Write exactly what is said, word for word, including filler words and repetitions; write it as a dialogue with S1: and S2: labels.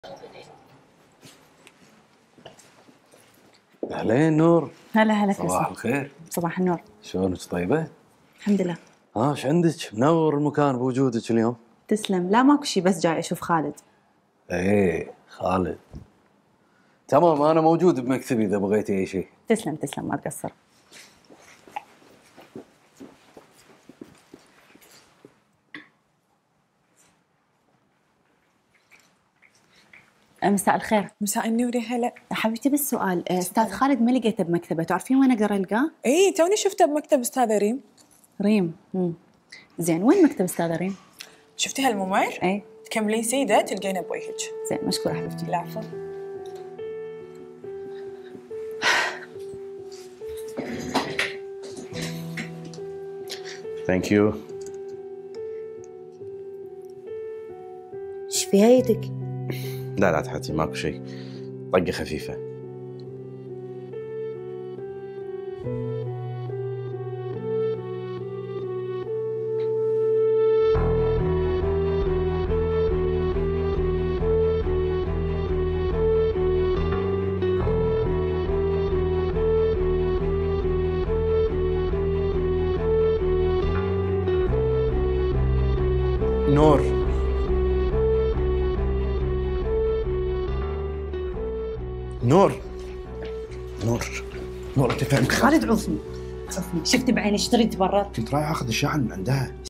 S1: أهلين نور.
S2: هلا هلا
S1: صباح
S2: فيصل.
S1: الخير.
S2: صباح النور.
S1: شلونك طيبة؟
S2: الحمد لله.
S1: ها ايش عندك؟ منور المكان بوجودك اليوم.
S2: تسلم. لا ماكو شي، بس جاي اشوف خالد.
S1: ايه خالد. تمام انا موجود بمكتبي اذا بغيتي اي شيء.
S2: تسلم تسلم ما تقصر. مساء الخير.
S3: مساء النور يا هلا.
S2: حبيبتي بس سؤال، استاذ خالد ما لقيته بمكتبه، تعرفين وين اقدر القاه؟
S3: اي توني شفته بمكتب استاذه ريم.
S2: ريم. امم زين، وين مكتب استاذه ريم؟
S3: شفتي هالممر؟
S2: اي
S3: تكملين سيده تلقينه بوجهك.
S2: زين مشكوره حبيبتي.
S3: العفو.
S4: ثانك يو.
S5: ايش في هيدك؟
S4: لا لا تحتي ماكو شيء، طقة خفيفة. نور نور نور نور انت فاهم؟
S2: خالد عوفني عوفني، شفت بعيني ايش تريد تبرر؟
S4: كنت رايح اخذ الشحن من عندها.